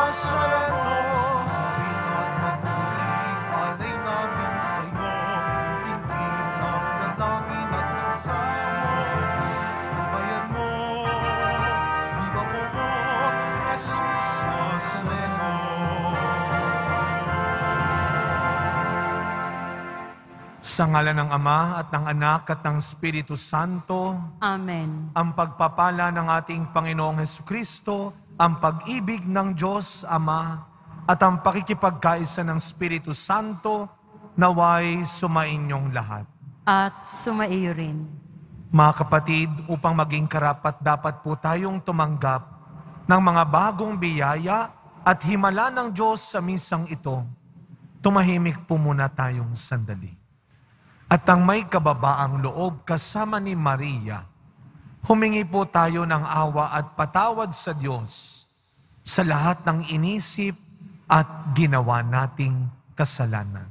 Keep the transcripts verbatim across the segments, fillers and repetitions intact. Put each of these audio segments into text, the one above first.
Nazareno. Alay namin sa'yo, tingin ng dalangin at nagsamo. Bayan mo, viva mo, Jesus Nazareno. Sa ngalan ng Ama at ng Anak at ng Espiritu Santo. Amen. Ang pagpapala ng ating Panginoong Hesukristo, ang pag-ibig ng Diyos Ama, at ang pakikipagkaisa ng Espiritu Santo, naway sumainyong lahat. At sumaiyo rin. Mga kapatid, upang maging karapat dapat po tayong tumanggap ng mga bagong biyaya at himala ng Diyos sa misang ito. Tumahimik po muna tayong sandali. At ang may kababaang loob kasama ni Maria, humingi po tayo ng awa at patawad sa Diyos sa lahat ng inisip at ginawa nating kasalanan.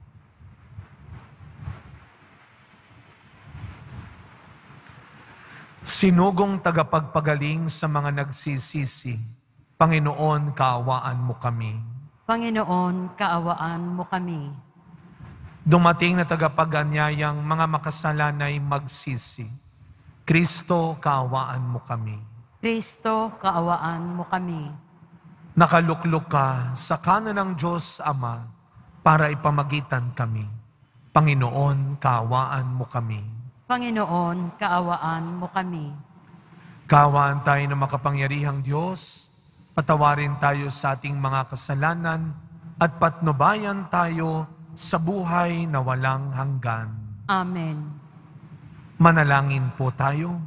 Sinugong tagapagpagaling sa mga nagsisisi, Panginoon, kaawaan mo kami. Panginoon, kaawaan mo kami. Dumating na tagapag-anyayang mga makasalanay magsisi. Kristo, kaawaan mo kami. Kristo, kaawaan mo kami. Nakaluklok ka sa kanan ng Diyos Ama para ipamagitan kami. Panginoon, kaawaan mo kami. Panginoon, kaawaan mo kami. Kaawaan tayo ng makapangyarihang Diyos, patawarin tayo sa ating mga kasalanan at patnubayan tayo sa buhay na walang hanggan. Amen. Manalangin po tayo.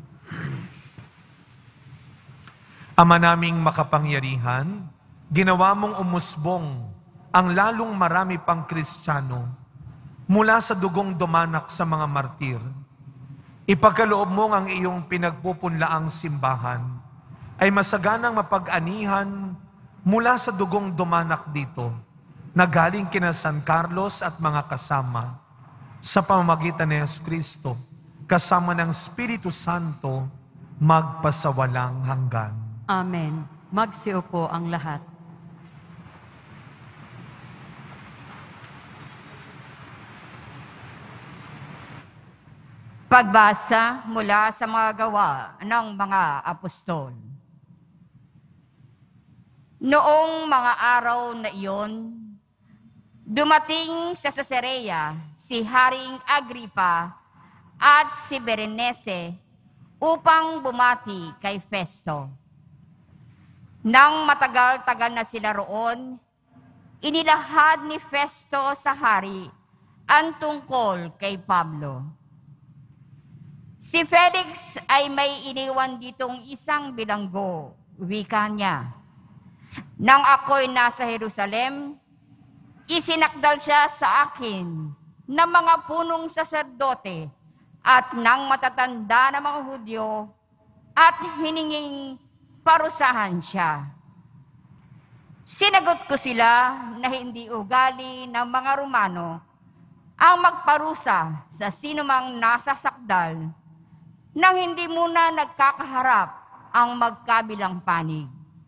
Ama naming makapangyarihan, ginawa mong umusbong ang lalong marami pang Kristiyano mula sa dugong dumanak sa mga martir. Ipagkaloob mong ang iyong pinagpupunlaang simbahan ay masaganang mapag-anihan mula sa dugong dumanak dito na galing kina San Carlos at mga kasama sa pamamagitan ni Jesucristo, kasama ng Espiritu Santo, magpasawalang hanggan. Amen. Magsiupo ang lahat. Pagbasa mula sa mga gawa ng mga apostol. Noong mga araw na iyon, dumating sa Cesarea si Haring Agripa at si Berenice upang bumati kay Festo. Nang matagal-tagal na sila roon, inilahad ni Festo sa hari ang tungkol kay Pablo. Si Felix ay may iniwan ditong isang bilanggo, wika niya. Nang ako'y nasa Jerusalem, isinakdal siya sa akin ng mga punong saserdote at ng matatanda na mga Hudyo at hininging parusahan siya. Sinagot ko sila na hindi ugali ng mga Romano ang magparusa sa sinumang nasa sakdal nang hindi muna nagkakaharap ang magkabilang panig.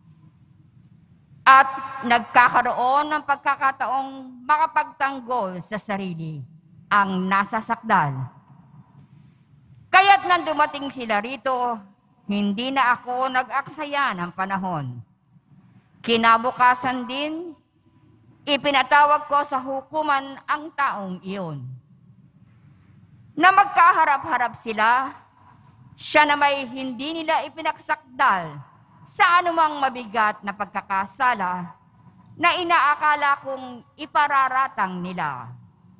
At nagkakaroon ng pagkakataong makapagtanggol sa sarili ang nasa sakdal. Kaya't nang dumating sila rito, hindi na ako nag-aksaya ng panahon. Kinabukasan din, ipinatawag ko sa hukuman ang taong iyon. Na magkaharap-harap sila, siya na may hindi nila ipinaksakdal sa anumang mabigat na pagkakasala na inaakala kong ipararatang nila.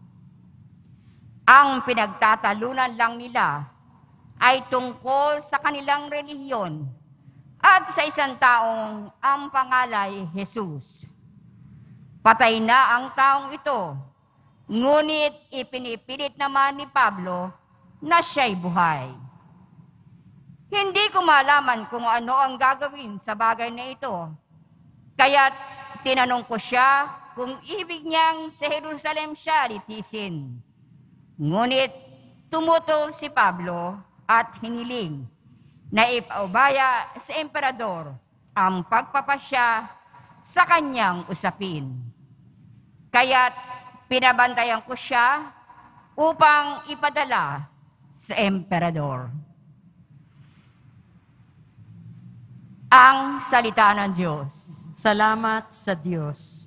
Ang pinagtatalunan lang nila ay tungkol sa kanilang relihiyon at sa isang taong ang pangalay Jesus. Patay na ang taong ito, ngunit ipinipilit naman ni Pablo na siya'y buhay. Hindi ko malaman kung ano ang gagawin sa bagay na ito. Kaya't tinanong ko siya kung ibig niyang sa Jerusalem siya litisin. Ngunit tumutol si Pablo at hiniling na ipaubaya sa emperador ang pagpapasya sa kanyang usapin. Kaya't pinabantayan ko siya upang ipadala sa emperador. Ang salita ng Diyos. Salamat sa Diyos.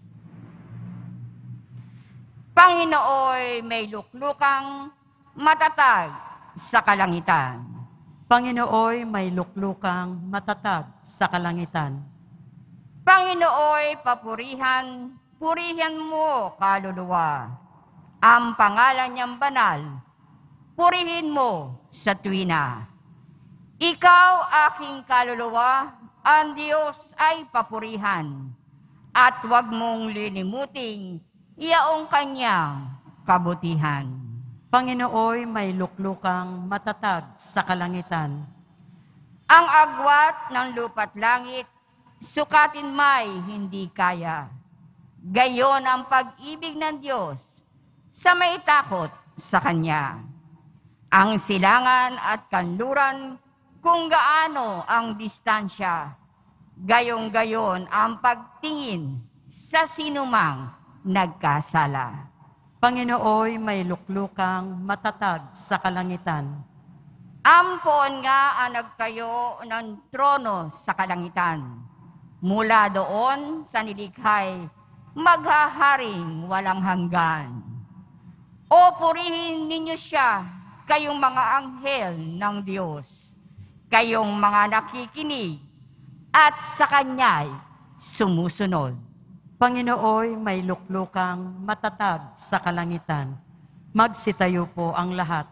Panginooy may luklukang matatag sa kalangitan. Panginooy may luklukang matatag sa kalangitan. Panginooy papurihan, purihan mo kaluluwa. Ang pangalan niyang banal, purihin mo sa tuwina. Ikaw aking kaluluwa, ang Diyos ay papurihan. At huwag mong lilimuting iyaong kanyang kabutihan. Panginooy may luklukang matatag sa kalangitan. Ang agwat ng lupa't langit, sukatin may hindi kaya. Gayon ang pag-ibig ng Diyos sa may takot sa Kanya. Ang silangan at kanluran kung gaano ang distansya. Gayong-gayon ang pagtingin sa sinumang nagkasala. Panginooy may luklukang matatag sa kalangitan. Ampon nga ang nagtayo ng trono sa kalangitan. Mula doon sa nilikhay, maghaharing walang hanggan. O purihin ninyo siya, kayong mga anghel ng Diyos, kayong mga nakikinig at sa Kanya'y sumusunod. Panginooy may luklukang matatag sa kalangitan. Magsitayo po ang lahat.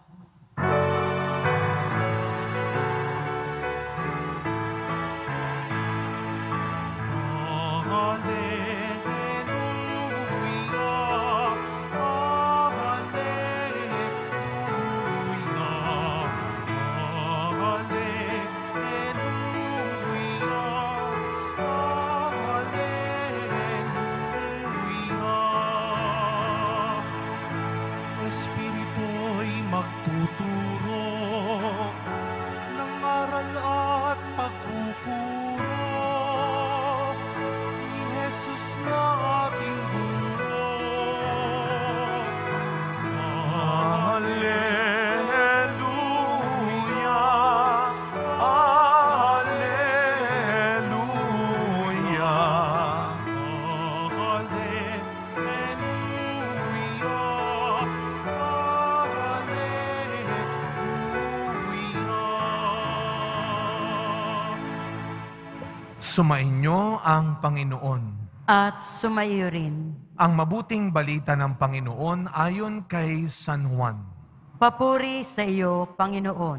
Espiritu'y magtuturo ng aral at pagkukuro ni Jesus na ating guro. Alleluia, Alleluia, Sumainyo ang Panginoon. At sumaiyo rin. Ang mabuting balita ng Panginoon ayon kay San Juan. Papuri sa iyo, Panginoon.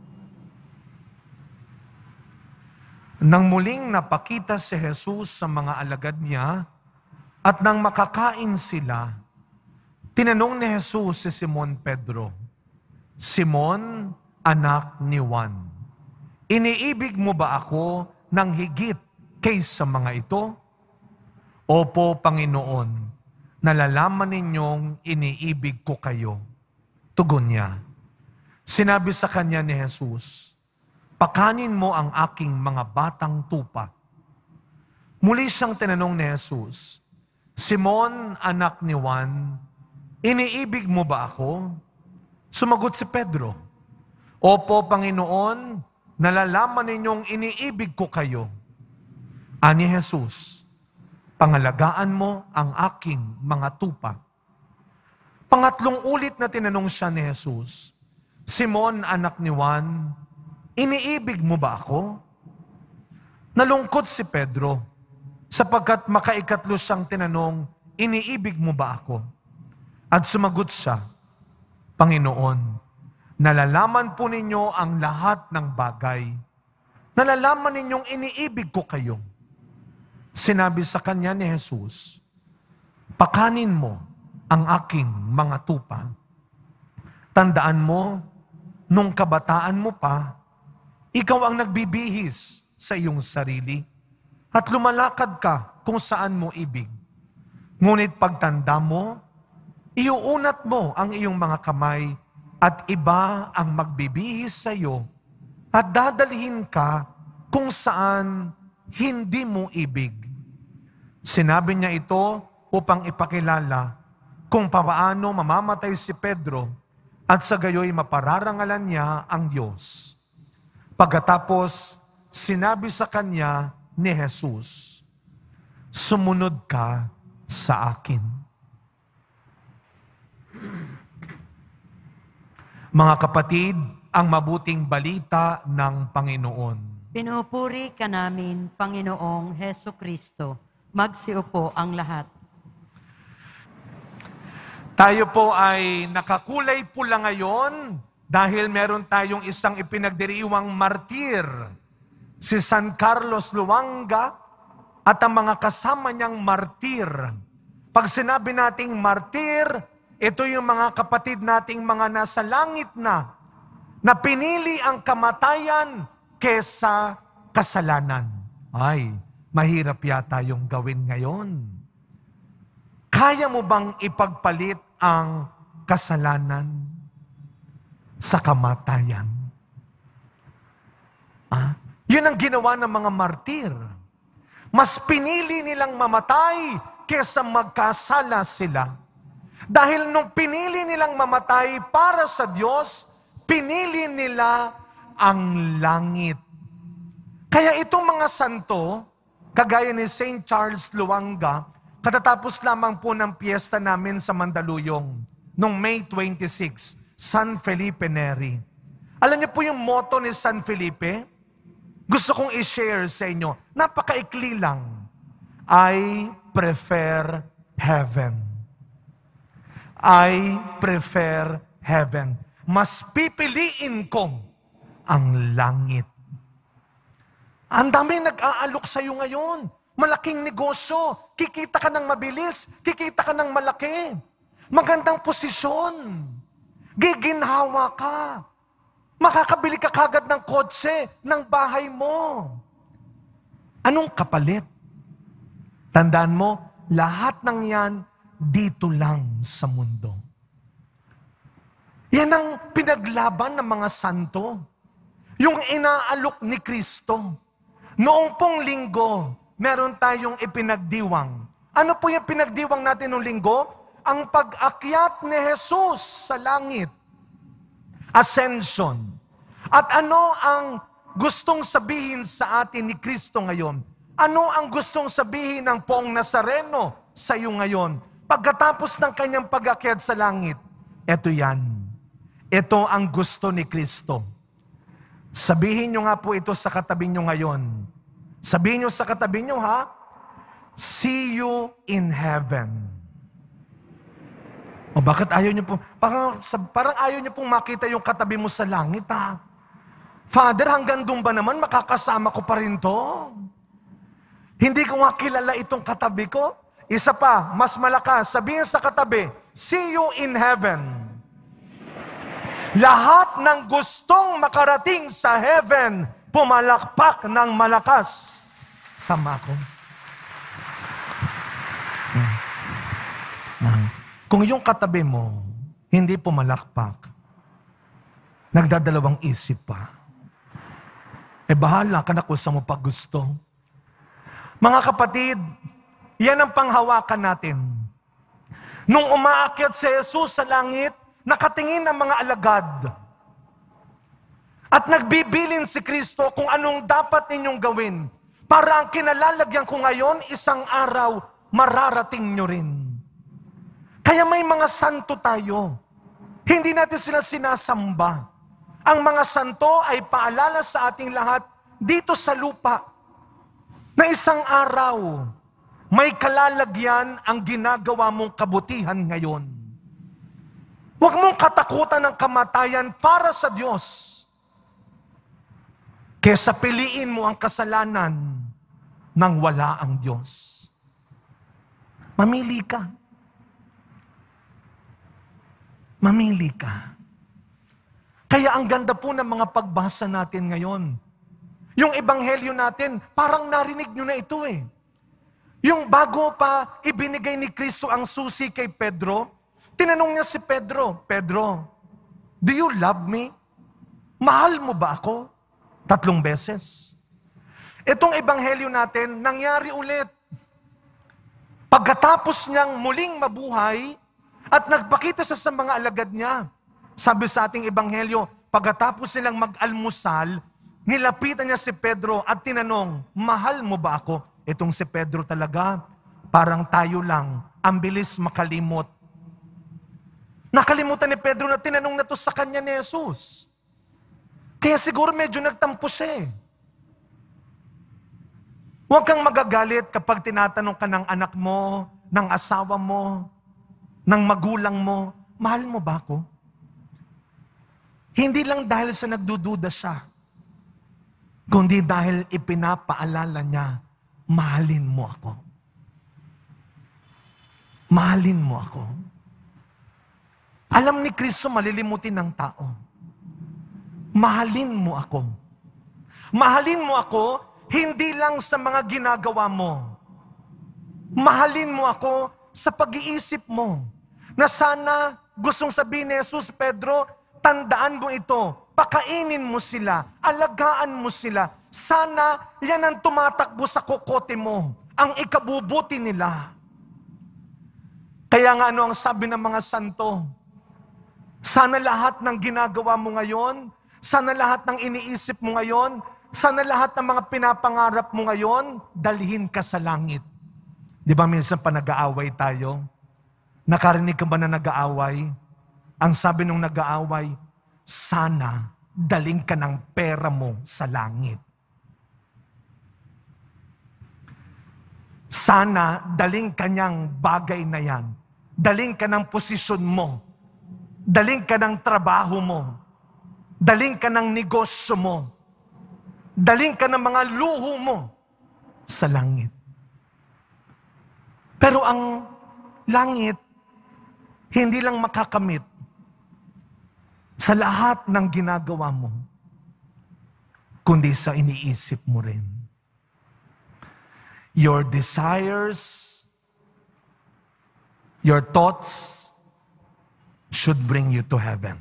Nang muling napakita si Jesus sa mga alagad niya at nang makakain sila, tinanong ni Jesus si Simon Pedro, Simon, anak ni Juan, iniibig mo ba ako ng higit kaysa mga ito? Opo, Panginoon, nalalaman ninyong iniibig ko kayo. Tugon niya. Sinabi sa kanya ni Jesus, pakanin mo ang aking mga batang tupa. Muli siyang tinanong ni Jesus, Simon, anak ni Juan, iniibig mo ba ako? Sumagot si Pedro, Opo, Panginoon, nalalaman ninyong iniibig ko kayo. Ani Jesus, pangalagaan mo ang aking mga tupa. Pangatlong ulit na tinanong siya ni Jesus, Simon, anak ni Juan, iniibig mo ba ako? Nalungkot si Pedro, sapagkat makaikatlo siyang tinanong, iniibig mo ba ako? At sumagot siya, Panginoon, nalalaman po ninyo ang lahat ng bagay. Nalalaman ninyong iniibig ko kayo. Sinabi sa kanya ni Jesus, pakanin mo ang aking mga tupa. Tandaan mo, nung kabataan mo pa, ikaw ang nagbibihis sa iyong sarili at lumalakad ka kung saan mo ibig. Ngunit pagtanda mo, iuunat mo ang iyong mga kamay at iba ang magbibihis sa iyo at dadalhin ka kung saan hindi mo ibig. Sinabi niya ito upang ipakilala kung paano mamamatay si Pedro at sa gayoy mapararangalan niya ang Diyos. Pagkatapos, sinabi sa kanya ni Jesus, "Sumunod ka sa akin." Mga kapatid, ang mabuting balita ng Panginoon. Pinupuri ka namin, Panginoong Heso Kristo. Magsiupo ang lahat. Tayo po ay nakakulay pula ngayon dahil meron tayong isang ipinagdiriwang martir, si San Carlos Luanga at ang mga kasama niyang martir. Pag sinabi nating martir, ito yung mga kapatid nating mga nasa langit na, na pinili ang kamatayan kesa kasalanan. Ay, mahirap yata yung gawin ngayon. Kaya mo bang ipagpalit ang kasalanan sa kamatayan? Ah, yun ang ginawa ng mga martir. Mas pinili nilang mamatay kesa magkasala sila. Dahil nung pinili nilang mamatay para sa Diyos, pinili nila ang langit. Kaya itong mga santo, kagaya ni Saint Charles Luanga, katatapos lamang po ng piyesta namin sa Mandaluyong, noong May twenty-six, San Felipe Neri. Alam niyo po yung motto ni San Felipe? Gusto kong i-share sa inyo. Napakaikli lang. I prefer heaven. I prefer heaven. Mas pipiliin ko ang langit. Ang dami nag-aalok sa iyo ngayon. Malaking negosyo. Kikita ka ng mabilis. Kikita ka ng malaki. Magandang posisyon. Giginhawa ka. Makakabili ka kagad ng kotse, ng bahay mo. Anong kapalit? Tandaan mo, lahat ng yan dito lang sa mundo. Yan ang pinaglaban ng mga santo. Yung inaalok ni Kristo. Noong pong linggo, meron tayong ipinagdiwang. Ano po yung pinagdiwang natin noong linggo? Ang pag-akyat ni Jesus sa langit. Ascension. At ano ang gustong sabihin sa atin ni Kristo ngayon? Ano ang gustong sabihin ng Poong Nazareno sa iyo ngayon? Pagkatapos ng kanyang pag-akyat sa langit, eto yan. Ito ang gusto ni Kristo. Sabihin nyo nga po ito sa katabi nyo ngayon. Sabihin nyo sa katabi nyo, ha? See you in heaven. O bakit ayaw nyo po? Parang, parang ayaw nyo pong makita yung katabi mo sa langit, ha? Father, hanggang doon ba naman makakasama ko pa rin to? Hindi ko nga kilala itong katabi ko. Isa pa, mas malakas, sabihin sa katabi, see you in heaven. Lahat ng gustong makarating sa heaven, pumalakpak ng malakas. Sama ko. Kung yung katabi mo, hindi pumalakpak, nagdadalawang isip pa, eh bahala ka na kung sa mo pag gusto. Mga kapatid, yan ang panghawakan natin. Nung umaakyat si Jesus sa langit, nakatingin ang mga alagad. At nagbibilin si Kristo kung anong dapat ninyong gawin. Para ang kinalalagyan ko ngayon, isang araw, mararating nyo rin. Kaya may mga santo tayo. Hindi natin sila sinasamba. Ang mga santo ay paalala sa ating lahat dito sa lupa na isang araw, may kalalagyan ang ginagawa mong kabutihan ngayon. Huwag mong katakutan ng kamatayan para sa Diyos. Kesa piliin mo ang kasalanan nang wala ang Diyos. Mamili ka. Mamili ka. Kaya ang ganda po ng mga pagbasa natin ngayon. Yung ebanghelyo natin, parang narinig nyo na ito eh. Yung bago pa ibinigay ni Kristo ang susi kay Pedro, tinanong niya si Pedro, Pedro, do you love me? Mahal mo ba ako? Tatlong beses. Itong ebanghelyo natin, nangyari ulit. Pagkatapos niyang muling mabuhay at nagpakita siya sa mga alagad niya, sabi sa ating ebanghelyo, pagkatapos nilang mag-almusal, nilapitan niya si Pedro at tinanong, mahal mo ba ako? Itong si Pedro talaga, parang tayo lang, ang bilis makalimot. Nakalimutan ni Pedro na tinanong na to sa kanya ni Jesus. Kaya siguro medyo nagtampo siya eh. Huwag kang magagalit kapag tinatanong ka ng anak mo, ng asawa mo, ng magulang mo, mahal mo ba ako? Hindi lang dahil sa nagdududa siya, kundi dahil ipinapaalala niya, mahalin mo ako. Mahalin mo ako. Alam ni Kristo malilimutin ng tao. Mahalin mo ako. Mahalin mo ako, hindi lang sa mga ginagawa mo. Mahalin mo ako sa pag-iisip mo. Na sana, gustong sabihin ni Jesus, Pedro, tandaan mo ito, pakainin mo sila, alagaan mo sila. Sana, yan ang tumatakbo sa kokote mo, ang ikabubuti nila. Kaya nga ano ang sabi ng mga santo? Sana lahat ng ginagawa mo ngayon, sana lahat ng iniisip mo ngayon, sana lahat ng mga pinapangarap mo ngayon, dalhin ka sa langit. Di ba minsan pa nag-aaway tayo? Nakarinig ka ba na nag-aaway? Ang sabi nung nag-aaway, sana daling ka ng pera mo sa langit. Sana daling kanyang bagay na yan. Daling ka ng posisyon mo. Daling ka ng trabaho mo. Daling ka ng negosyo mo. Daling ka ng mga luho mo sa langit. Pero ang langit, hindi lang makakamit sa lahat ng ginagawa mo, kundi sa iniisip mo rin. Your desires, your thoughts should bring you to heaven.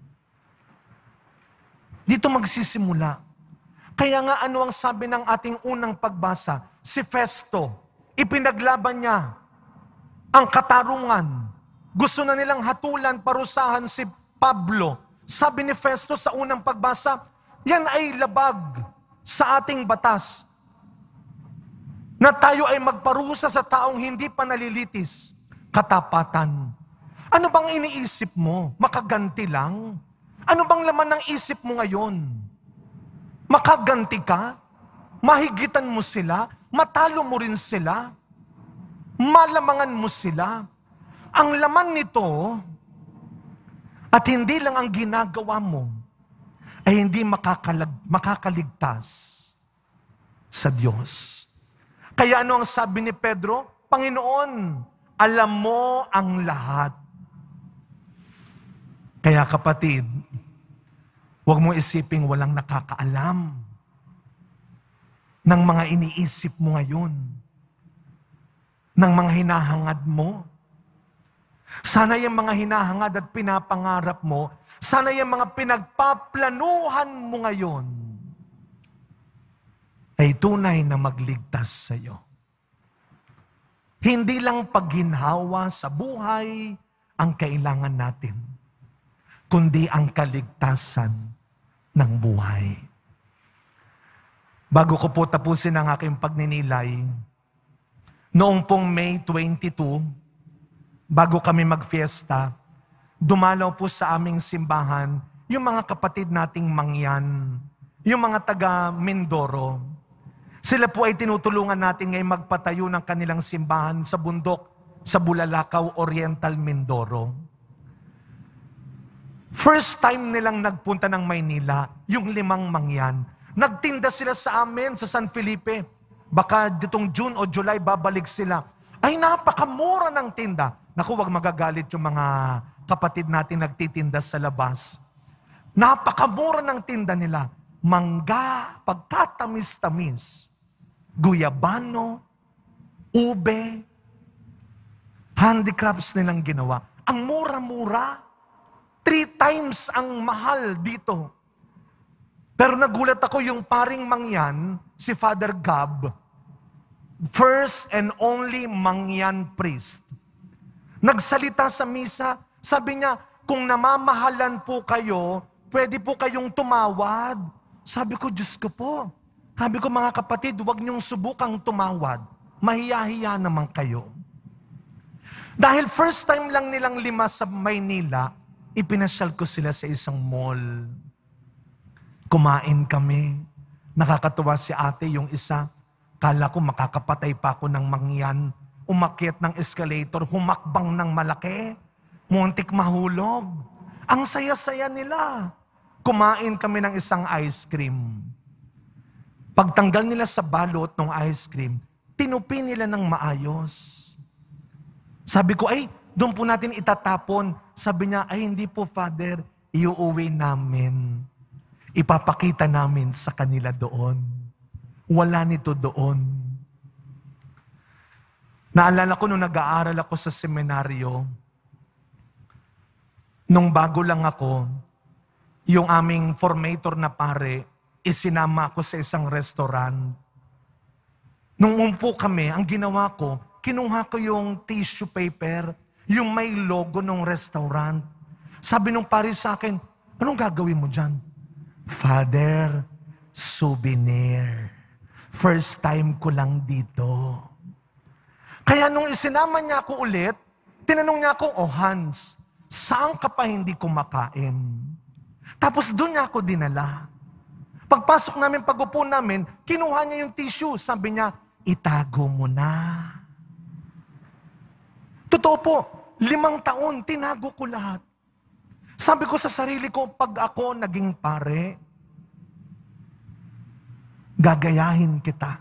Dito magsisimula. Kaya nga ano ang sabi ng ating unang pagbasa? Si Festo, ipinaglaban niya ang katarungan. Gusto na nilang hatulan, parusahan si Pablo. Sabi ni Festo sa unang pagbasa, yan ay labag sa ating batas. Na tayo ay magparusa sa taong hindi pa nalilitis. Katapatan. Ano bang iniisip mo? Makaganti lang? Ano bang laman ng isip mo ngayon? Makaganti ka? Mahigitan mo sila? Matalo mo rin sila? Malamangan mo sila? Ang laman nito, at hindi lang ang ginagawa mo, ay hindi makakalag, makakaligtas sa Diyos. Kaya ano ang sabi ni Pedro? Panginoon, alam mo ang lahat. Kaya kapatid, huwag mo isiping walang nakakaalam ng mga iniisip mo ngayon, ng mga hinahangad mo. Sana yung mga hinahangad at pinapangarap mo, sana yung mga pinagpaplanuhan mo ngayon, ay tunay na magligtas sa iyo. Hindi lang pagginhawa sa buhay ang kailangan natin, kundi ang kaligtasan ng buhay. Bago ko po tapusin ang aking pagninilay, noong pong May twenty-two, bago kami magfiesta, dumalaw po sa aming simbahan yung mga kapatid nating Mangyan, yung mga taga Mindoro. Sila po ay tinutulungan natin ngayon magpatayo ng kanilang simbahan sa bundok sa Bulalakaw, Oriental, Mindoro. First time nilang nagpunta ng Maynila, yung limang Mangyan. Nagtinda sila sa amin sa San Felipe. Baka ditong June o July babalik sila. Ay napakamura ng tinda. Naku, wag magagalit yung mga kapatid natin nagtitinda sa labas. Napakamura ng tinda nila. Mangga, pagkatamis-tamis, guyabano, ube, handicrafts nilang ginawa. Ang mura-mura. Three times ang mahal dito. Pero nagulat ako yung paring Mangyan, si Father Gab, first and only mangyan priest. Nagsalita sa misa, sabi niya, kung namamahalan po kayo, pwede po kayong tumawad. Sabi ko, Diyos ko po. Sabi ko, mga kapatid, huwag niyong subukang tumawad. Mahiya-hiya naman kayo. Dahil first time lang nilang lima sa Maynila, ipinasyal ko sila sa isang mall. Kumain kami. Nakakatuwa si ate yung isa. Kala ko makakapatay pa ako ng mangyan. Umakyat ng escalator, humakbang ng malaki. Muntik mahulog. Ang saya-saya nila. Kumain kami ng isang ice cream. Pagtanggal nila sa balot ng ice cream, tinupi nila ng maayos. Sabi ko, ay, doon po natin itatapon. Sabi niya, ay hindi po, Father, iuuwi namin. Ipapakita namin sa kanila doon. Wala nito doon. Naalala ko nung nag-aaral ako sa seminaryo, nung bago lang ako, yung aming formator na pare, isinama ako sa isang restaurant. Nung umpo kami, ang ginawa ko, kinuha ko yung tissue paper, yung may logo ng restaurant. Sabi nung pare sa akin, anong gagawin mo dyan? Father, souvenir. First time ko lang dito. Kaya nung isinama niya ako ulit, tinanong niya ako, oh Hans, saan ka pa hindi kumakain? Tapos doon niya ako dinala. Pagpasok namin, pag-upo namin, kinuha niya yung tissue. Sabi niya, itago mo na. Totoo po, limang taon, tinago ko lahat. Sabi ko sa sarili ko, pag ako naging pare, gagayahin kita.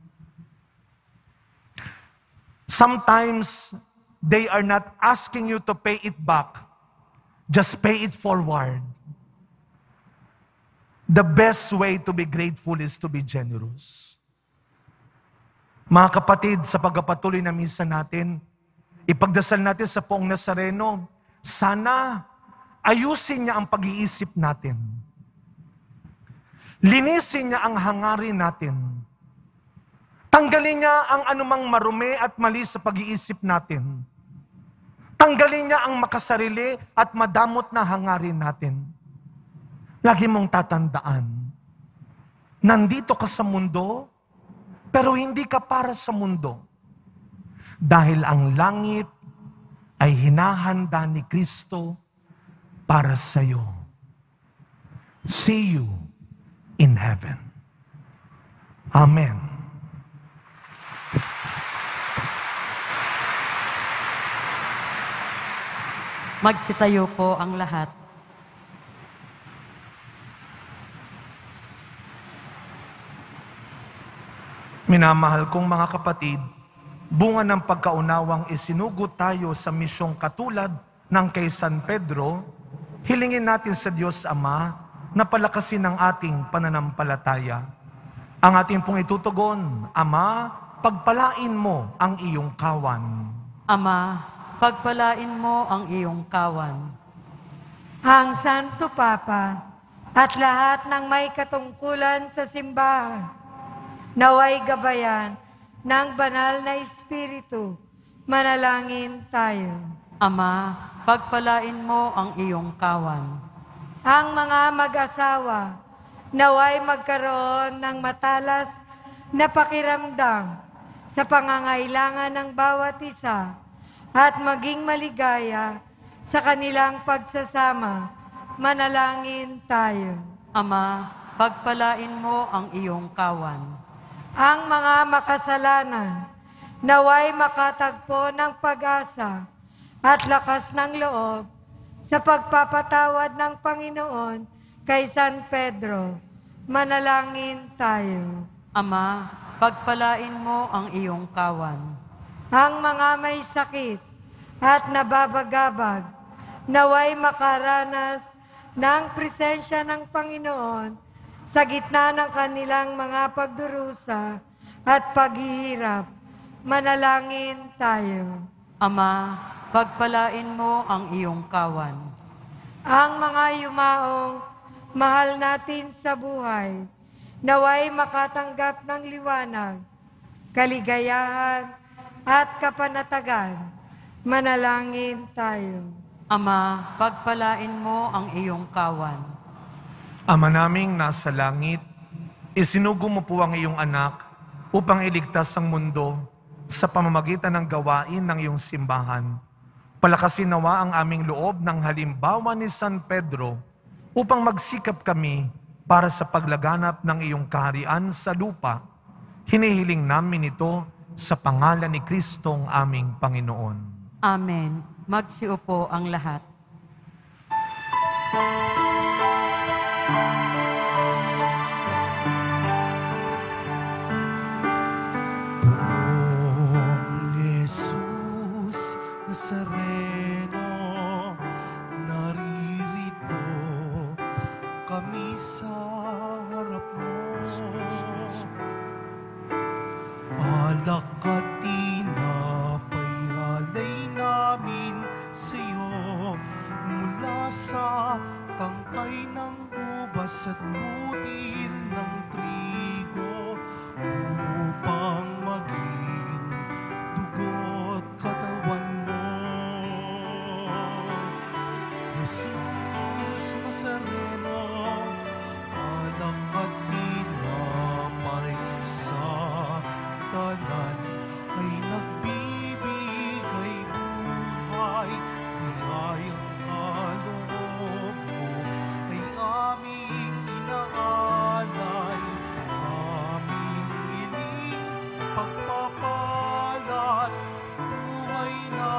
Sometimes, they are not asking you to pay it back. Just pay it forward. The best way to be grateful is to be generous. Mga kapatid, sa pagpapatuloy na misa natin, ipagdasal natin sa Poong Nazareno, sana ayusin niya ang pag-iisip natin. Linisin niya ang hangarin natin. Tanggalin niya ang anumang marumi at mali sa pag-iisip natin. Tanggalin niya ang makasarili at madamot na hangarin natin. Lagi mong tatandaan, nandito ka sa mundo, pero hindi ka para sa mundo. Dahil ang langit ay hinahanda ni Kristo para sa iyo. See you in heaven. Amen. Magsitayo po ang lahat. Minamahal kong mga kapatid, bunga ng pagkaunawang isinugot tayo sa misyong katulad ng kay San Pedro, hilingin natin sa Diyos Ama na palakasin ang ating pananampalataya. Ang ating pong itutugon, Ama, pagpalain mo ang iyong kawan. Ama, pagpalain mo ang iyong kawan. Ang Santo Papa at lahat ng may katungkulan sa simbahan, naway gabayan ng banal na Espiritu, manalangin tayo. Ama, pagpalain mo ang iyong kawan. Ang mga mag-asawa, naway magkaroon ng matalas na pakiramdam sa pangangailangan ng bawat isa at maging maligaya sa kanilang pagsasama. Manalangin tayo. Ama, pagpalain mo ang iyong kawan. Ang mga makasalanan, naway makatagpo ng pag-asa at lakas ng loob sa pagpapatawad ng Panginoon kay San Pedro. Manalangin tayo. Ama, pagpalain mo ang iyong kawan. Ang mga may sakit at nababagabag, naway makaranas ng presensya ng Panginoon sa gitna ng kanilang mga pagdurusa at paghihirap. Manalangin tayo. Ama, pagpalain mo ang iyong kawan. Ang mga yumaong mahal natin sa buhay, naway makatanggap ng liwanag, kaligayahan, at kapanatagan. Manalangin tayo. Ama, pagpalain mo ang iyong kawan. Ama naming nasa langit, isinugo mo po ang iyong anak upang iligtas ang mundo sa pamamagitan ng gawain ng iyong simbahan. Palakasin nawa ang aming loob ng halimbawa ni San Pedro upang magsikap kami para sa paglaganap ng iyong kaharian sa lupa. Hinihiling namin ito sa pangalan ni Kristong aming Panginoon. Amen. Magsiupo ang lahat. Jesus Nazareno, naririto kami sa harap mo. Alak at tinapay halay namin sa'yo, mula sa tangkay ng ubas at butil ng trigo, upang maging dugo't katawan mo. Jesus Nazareno, alak at tinapay sa tanan ay nagbibigay buhay, biyayang kaloob mo ay aming inaalay, aming ining pagpapalat, buhay na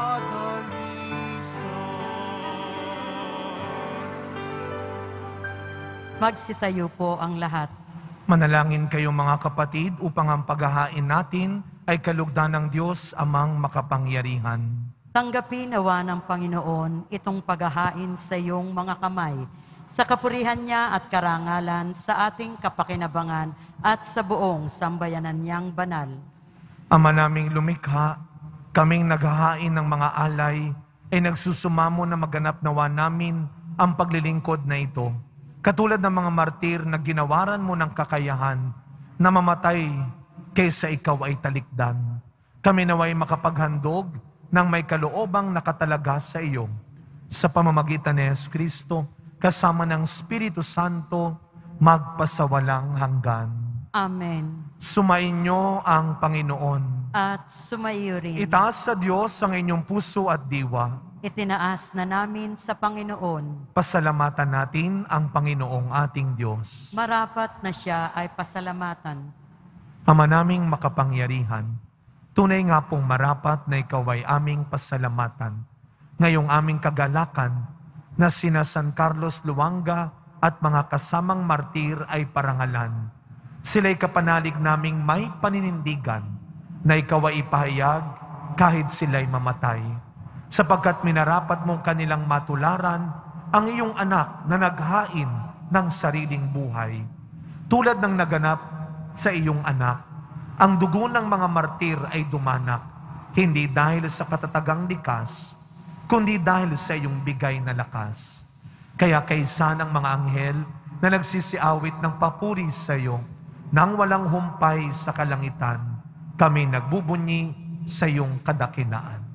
dalisan. Magsitayo po ang lahat. Manalangin kayo mga kapatid upang ang paghahain natin ay kalugdan ng Diyos amang makapangyarihan. Tanggapin nawa ng Panginoon itong paghahain sa iyong mga kamay, sa kapurihan niya at karangalan sa ating kapakinabangan at sa buong sambayanan niyang banal. Ama naming lumikha, kaming naghahain ng mga alay, ay nagsusumamo na maganap nawa namin ang paglilingkod na ito. Katulad ng mga martir na ginawaran mo ng kakayahan na mamatay kaysa ikaw ay talikdan. Kami naway makapaghandog ng may kaloobang nakatalaga sa iyo. Sa pamamagitan ni Yesu Kristo, kasama ng Espiritu Santo, magpasawalang hanggan. Amen. Sumainyo ang Panginoon. At sumaiyo rin. Itaas sa Diyos ang inyong puso at diwa. Itinaas na namin sa Panginoon. Pasalamatan natin ang Panginoong ating Diyos. Marapat na siya ay pasalamatan. Ama naming makapangyarihan, tunay nga pong marapat na ikaw ay aming pasalamatan. Ngayong aming kagalakan na sina San Carlos Luanga at mga kasamang martir ay parangalan. Sila'y kapanalig naming may paninindigan na ikaw ay ipahayag kahit sila'y mamatay. Sapagkat minarapat mong kanilang matularan ang iyong anak na naghain ng sariling buhay. Tulad ng naganap sa iyong anak, ang dugo ng mga martir ay dumanak, hindi dahil sa katatagang likas, kundi dahil sa iyong bigay na lakas. Kaya kaysa ng mga anghel na nagsisiawit ng papuri sa iyo, nang walang humpay sa kalangitan, kami nagbubunyi sa iyong kadakinaan.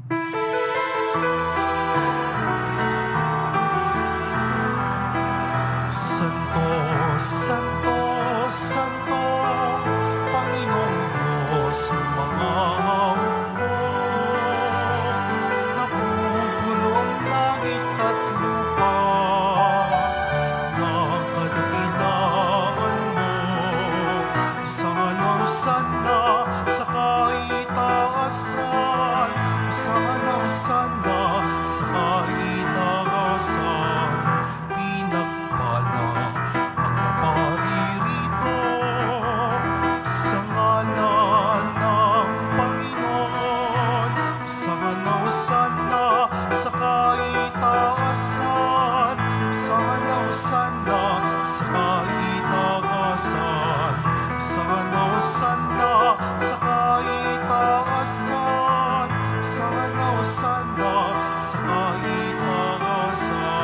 Santo, Santo, Santo, Panginoong Diyos ng mga hukbo, napupuno ang langit at lupa ng kadakilaan mo. Sanaw-san na sa kaitaasan, sanaw-san na sa kaitaasan, pinagpala ang naparirito sa ngalan ng Panginoon. Sanaw-san na sa kaitaasan, sanaw-san na sa kaitaasan, sanaw-san na sa kaitaasan, sanaw-san na sa kaitaasan.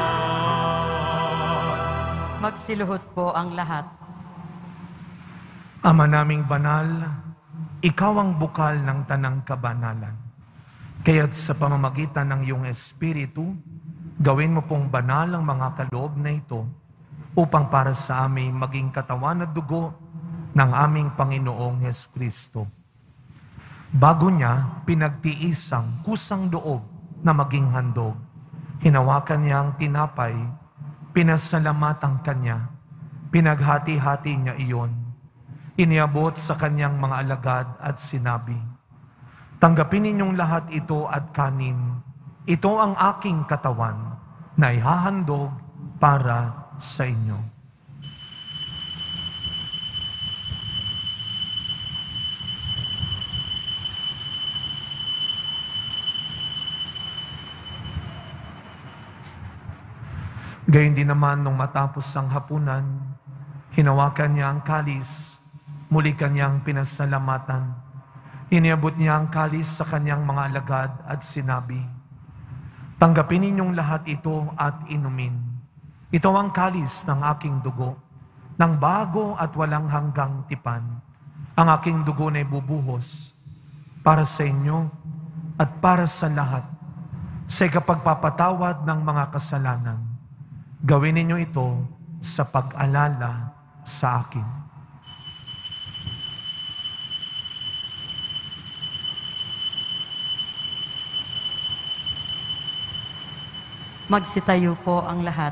Magsiluhod po ang lahat. Ama naming banal, ikaw ang bukal ng tanang kabanalan. Kaya't sa pamamagitan ng iyong Espiritu, gawin mo pong banal ang mga kaloob na ito upang para sa amin maging katawan at dugo ng aming Panginoong Jesucristo. Bago niya, pinagtiis ang kusang loob na maging handog. Hinawakan niya ang tinapay, pinasalamatan kanya, pinaghati-hati niya iyon. Iniabot sa kanyang mga alagad at sinabi, tanggapin ninyong lahat ito at kanin. Ito ang aking katawan na ihahandog para sa inyo. Gayon din naman nung matapos ang hapunan, hinawakan niya ang kalis, muli kanyang pinasalamatan. Iniabot niya ang kalis sa kanyang mga alagad at sinabi, tanggapin ninyong lahat ito at inumin. Ito ang kalis ng aking dugo, ng bago at walang hanggang tipan. Ang aking dugo na ibubuhos para sa inyo at para sa lahat sa ikapagpapatawad ng mga kasalanan. Gawin ninyo ito sa pag-alala sa akin. Magsitayo po ang lahat.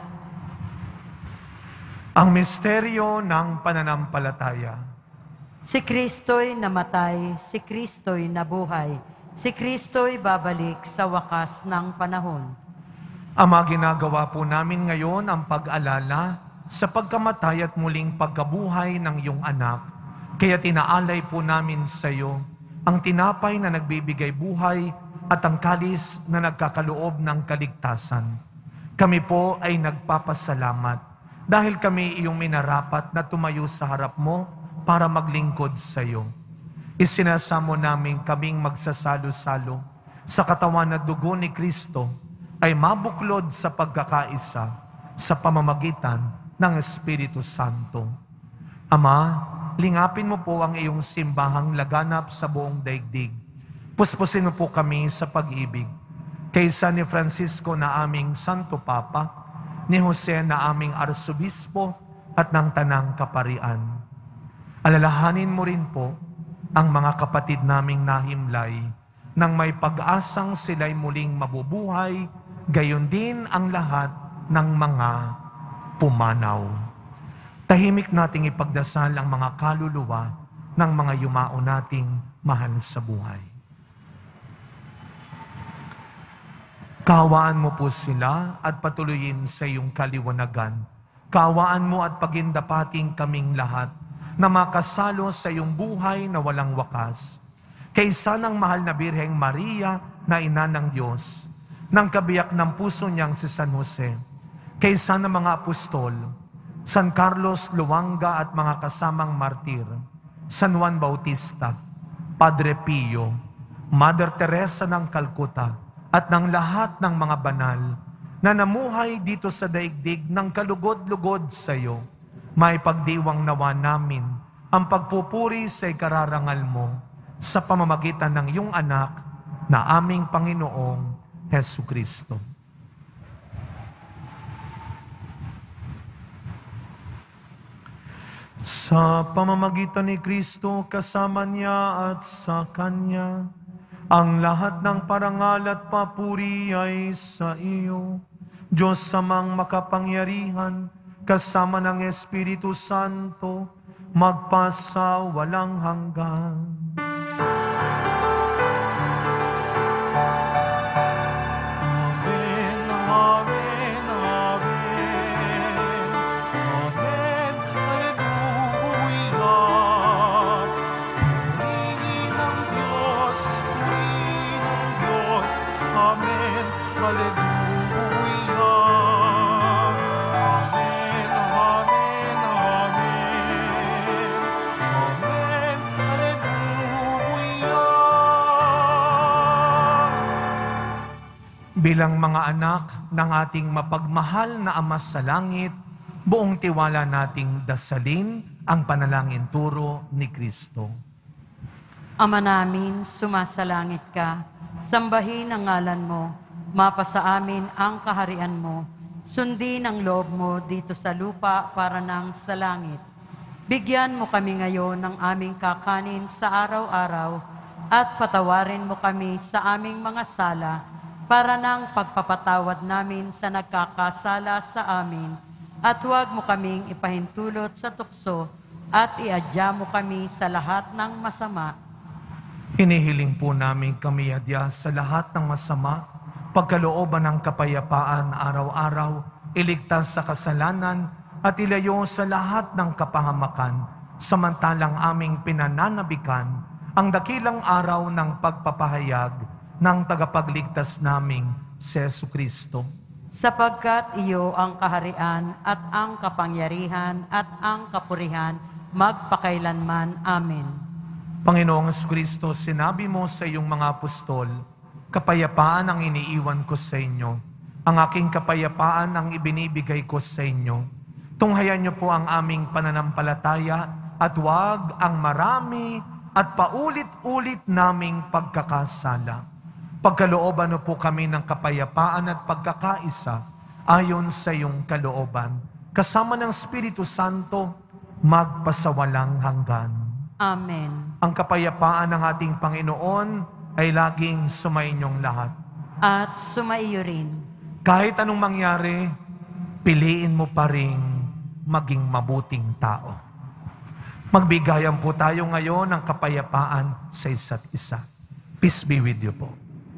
Ang misteryo ng pananampalataya. Si Kristo'y namatay, si Kristo'y nabuhay, si Kristo'y babalik sa wakas ng panahon. Ama, ginagawa po namin ngayon ang pag-alala sa pagkamatay at muling pagkabuhay ng iyong anak. Kaya tinaalay po namin sa iyo ang tinapay na nagbibigay buhay at ang kalis na nagkakaloob ng kaligtasan. Kami po ay nagpapasalamat dahil kami iyong minarapat na tumayo sa harap mo para maglingkod sa iyo. Isinasamo namin kaming magsasalo-salo sa katawan at dugo ni Kristo ay mabuklod sa pagkakaisa sa pamamagitan ng Espiritu Santo. Ama, lingapin mo po ang iyong simbahang laganap sa buong daigdig. Puspusin mo po kami sa pag-ibig. Kaysa ni Francisco na aming Santo Papa, ni Jose na aming Arsobispo at ng Tanang Kaparian. Alalahanin mo rin po ang mga kapatid naming nahimlay nang may pag-asang sila'y muling mabubuhay, gayon din ang lahat ng mga pumanaw. Tahimik nating ipagdasal ang mga kaluluwa ng mga yumao nating mahal sa buhay. Kaawaan mo po sila at patuloyin sa iyong kaliwanagan. Kaawaan mo at pagindapating kaming lahat na makasalo sa iyong buhay na walang wakas. Kaysa ng mahal na Birheng Maria na ina ng Diyos, ng kabiyak ng puso niyang si San Jose, kaysa ng mga apostol, San Carlos Luanga at mga kasamang martir, San Juan Bautista, Padre Pio, Mother Teresa ng Calcutta, at ng lahat ng mga banal na namuhay dito sa daigdig ng kalugod-lugod sa iyo, may pagdiwang nawa namin ang pagpupuri sa ikararangal mo sa pamamagitan ng iyong anak na aming Panginoong Jesucristo. Sa pamamagitan ni Kristo, kasama niya at sa Kanya, ang lahat ng parangal at papuri ay sa iyo, Diyos Amang makapangyarihan, kasama ng Espiritu Santo, magpasa walang hanggan. Amen, amen, amen. Amen, hallelujah. Purihin ang Diyos, purihin ang Diyos. Amen, hallelujah. Amen, amen, amen. Amen, hallelujah. Bilang mga anak ng ating mapagmahal na Ama sa Langit, buong tiwala nating dasalin ang panalangin turo ni Kristo. Ama namin, sumasalangit ka, sambahin ang ngalan mo, mapasa amin ang kaharian mo, sundin ang loob mo dito sa lupa para nang sa langit. Bigyan mo kami ngayon ng aming kakanin sa araw-araw at patawarin mo kami sa aming mga sala para nang pagpapatawad namin sa nagkakasala sa amin. At huwag mo kaming ipahintulot sa tukso at iadya mo kami sa lahat ng masama. Hinihiling po namin kami adya sa lahat ng masama, pagkalooban ng kapayapaan araw-araw, iligtas sa kasalanan, at ilayo sa lahat ng kapahamakan, samantalang aming pinananabikan ang dakilang araw ng pagpapahayag ng tagapagligtas naming si Jesucristo. Sapagkat iyo ang kaharian at ang kapangyarihan at ang kapurihan magpakailanman. Amen. Panginoong Jesucristo, sinabi mo sa iyong mga apostol, kapayapaan ang iniiwan ko sa inyo. Ang aking kapayapaan ang ibinibigay ko sa inyo. Tunghayan niyo po ang aming pananampalataya at huwag ang marami at paulit-ulit naming pagkakasala. Pagkalooban niyo po kami ng kapayapaan at pagkakaisa ayon sa iyong kalooban. Kasama ng Espiritu Santo, magpasawalang hanggan. Amen. Ang kapayapaan ng ating Panginoon ay laging sumainyong lahat. At sumaiyo rin. Kahit anong mangyari, piliin mo pa rin maging mabuting tao. Magbigayan po tayo ngayon ng kapayapaan sa isa't isa. Peace be with you po.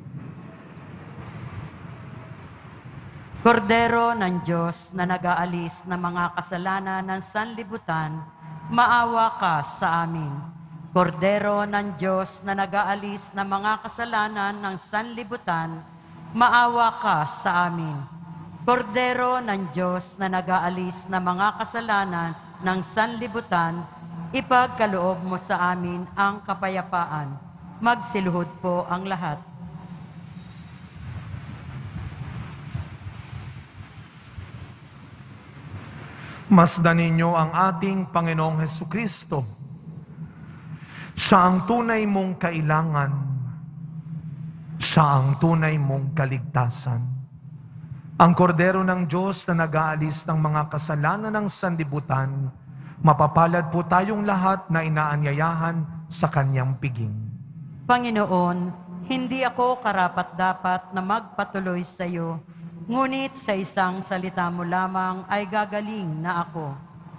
Kordero ng Diyos na nag-aalis ng mga kasalanan ng sanlibutan, maawa ka sa amin. Kordero ng Diyos na nag-aalis ng mga kasalanan ng sanlibutan, maawa ka sa amin. Kordero ng Diyos na nag-aalis ng mga kasalanan ng sanlibutan, ipagkaloob mo sa amin ang kapayapaan. Magsiluhod po ang lahat. Masdan ninyo ang ating Panginoong Hesukristo. Siya ang tunay mong kailangan. Siya ang tunay mong kaligtasan. Ang kordero ng Diyos na nag-aalis ng mga kasalanan ng sanlibutan, mapapalad po tayong lahat na inaanyayahan sa kanyang piging. Panginoon, hindi ako karapat-dapat na magpatuloy sa iyo, ngunit sa isang salita mo lamang ay gagaling na ako.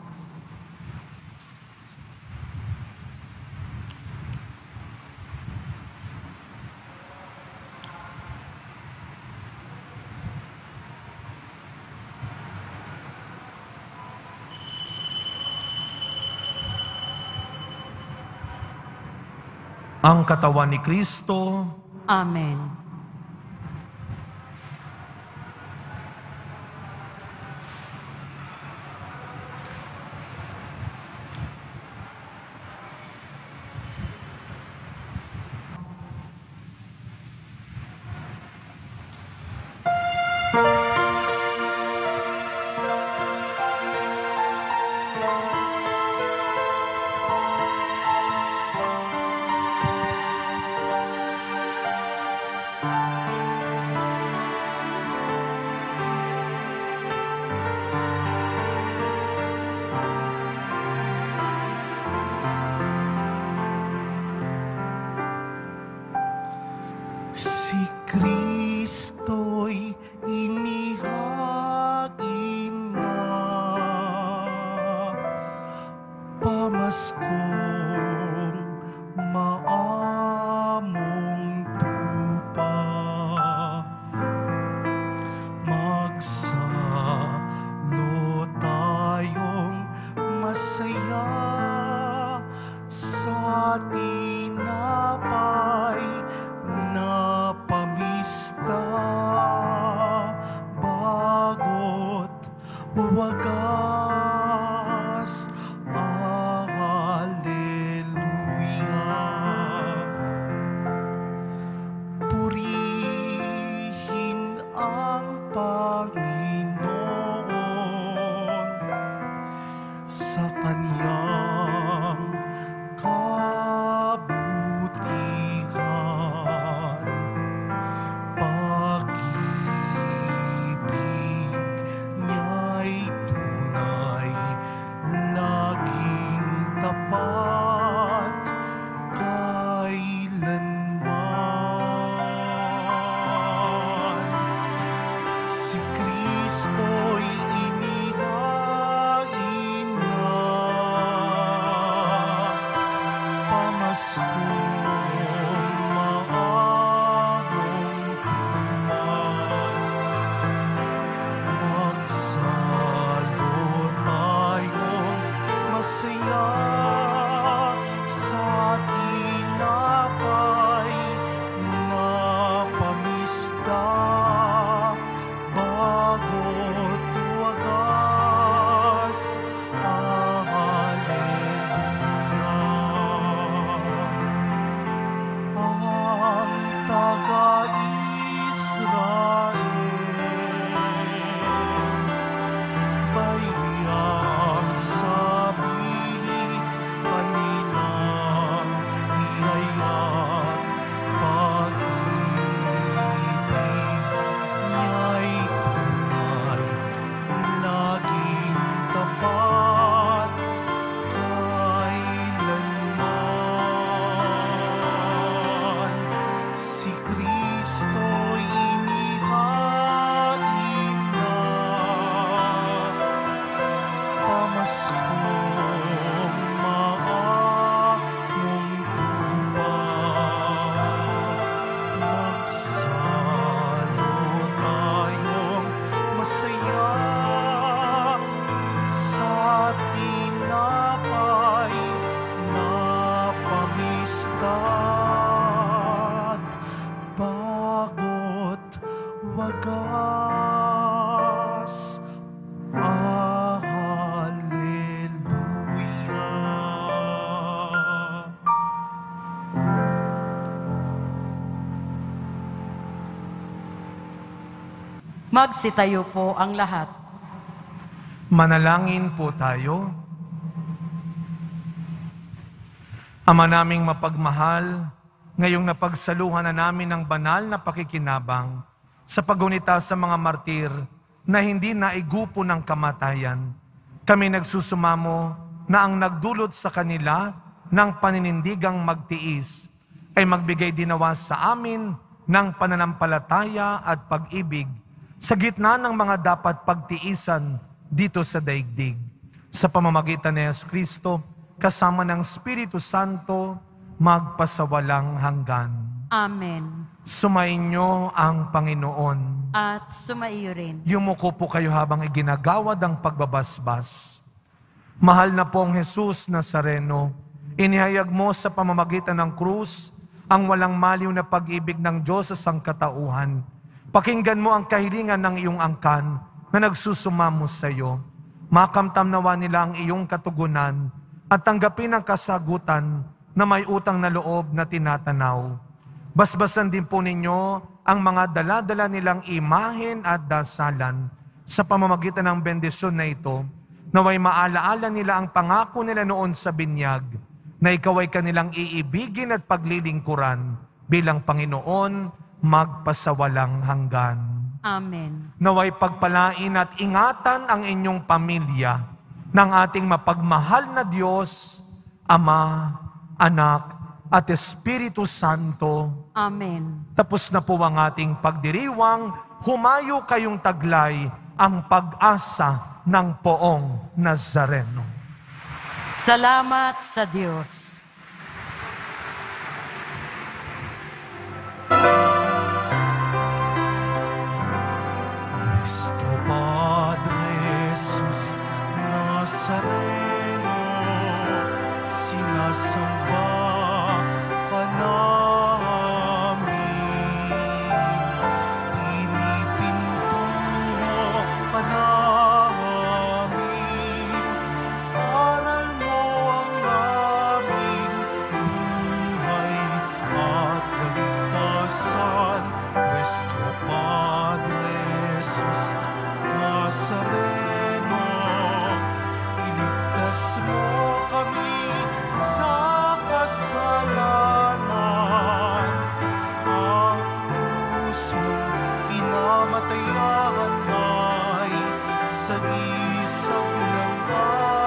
Ang katawan ni Kristo. Amen. Si Kristo'y inihagin na, pamaskong maamong tupa. Kristo'y inihain na, pamaskong maahong magsalo tayong masaya sa tinapay na pamista, bago't wagas. Alleluia. Ang taga-Israel, bayang sabihit kanilang ihayag, pag-ibig niya'y tunay, laging tapat kailanman. Si Kristo'y inihain na, pamaskong maahong tupad. Magsalo tayong masaya sa tinapay na pamistad, bago't wagas. Alleluia. Magsitayo po ang lahat. Manalangin po tayo. Ama naming mapagmahal, ngayong napagsaluhan na namin ng banal na pakikinabang sa pagunita sa mga martir na hindi naigupo ng kamatayan, kami nagsusumamo na ang nagdulot sa kanila ng paninindigang magtiis ay magbigay dinawa sa amin ng pananampalataya at pag-ibig sa gitna ng mga dapat pagtiisan dito sa daigdig. Sa pamamagitan ni Yesu Kristo, kasama ng Espiritu Santo, magpasawalang hanggan. Amen. Sumainyo ang Panginoon. At sumaiyo rin. Yumuko po kayo habang iginagawad ang pagbabasbas. Mahal na pong Jesus Nazareno, inihayag mo sa pamamagitan ng krus ang walang maliw na pag-ibig ng Diyos sa sangkatauhan. Pakinggan mo ang kahilingan ng iyong angkan na nagsusumamo sa iyo. Makamtam nawa nila ang iyong katugunan at tanggapin ang kasagutan na may utang na loob na tinatanaw. Basbasan din po ninyo ang mga dala-dala nilang imahen at dasalan sa pamamagitan ng bendisyon na ito, naway maalaala nila ang pangako nila noon sa binyag, na ikaw ay kanilang iibigin at paglilingkuran bilang Panginoon magpasawalang hanggan. Amen. Naway pagpalain at ingatan ang inyong pamilya ng ating mapagmahal na Diyos, Ama, Anak, at Espiritu Santo. Amen. Tapos na po ang ating pagdiriwang, humayo kayong taglay ang pag-asa ng Poong Nazareno. Salamat sa Diyos. Cristo Padre Jesus Nazareno, sinasamba ka namin, pinipintuho ka namin, aral mo ang aming buhay at kaligtasan. Cristo Padre Jesus Nazareno, iligtas mo kami sa kasalanan. Ang krus mong kinamatayan ay sagisag ng